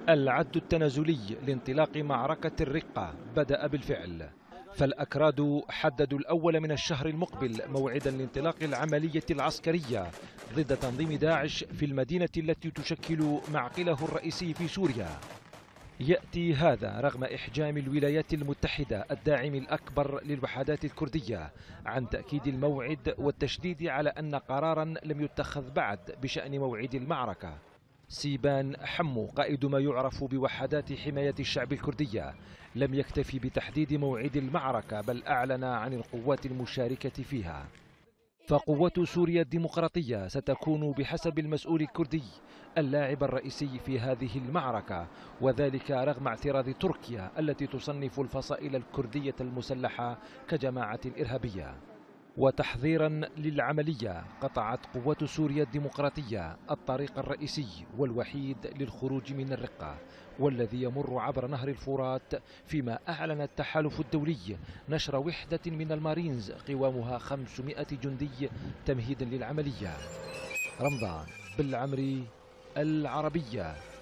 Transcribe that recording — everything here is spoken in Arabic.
العد التنازلي لانطلاق معركة الرقة بدأ بالفعل، فالأكراد حددوا الأول من الشهر المقبل موعدا لانطلاق العملية العسكرية ضد تنظيم داعش في المدينة التي تشكل معقله الرئيسي في سوريا. يأتي هذا رغم إحجام الولايات المتحدة الداعم الأكبر للوحدات الكردية عن تأكيد الموعد والتشديد على أن قرارا لم يتخذ بعد بشأن موعد المعركة. سيبان حمو قائد ما يعرف بوحدات حماية الشعب الكردية لم يكتفي بتحديد موعد المعركة، بل أعلن عن القوات المشاركة فيها. فقوات سوريا الديمقراطية ستكون بحسب المسؤول الكردي اللاعب الرئيسي في هذه المعركة، وذلك رغم اعتراض تركيا التي تصنف الفصائل الكردية المسلحة كجماعة إرهابية. وتحضيرا للعملية قطعت قوات سوريا الديمقراطية الطريق الرئيسي والوحيد للخروج من الرقة والذي يمر عبر نهر الفرات، فيما أعلن التحالف الدولي نشر وحدة من المارينز قوامها 500 جندي تمهيدا للعملية. رمضان بالعمري، العربية.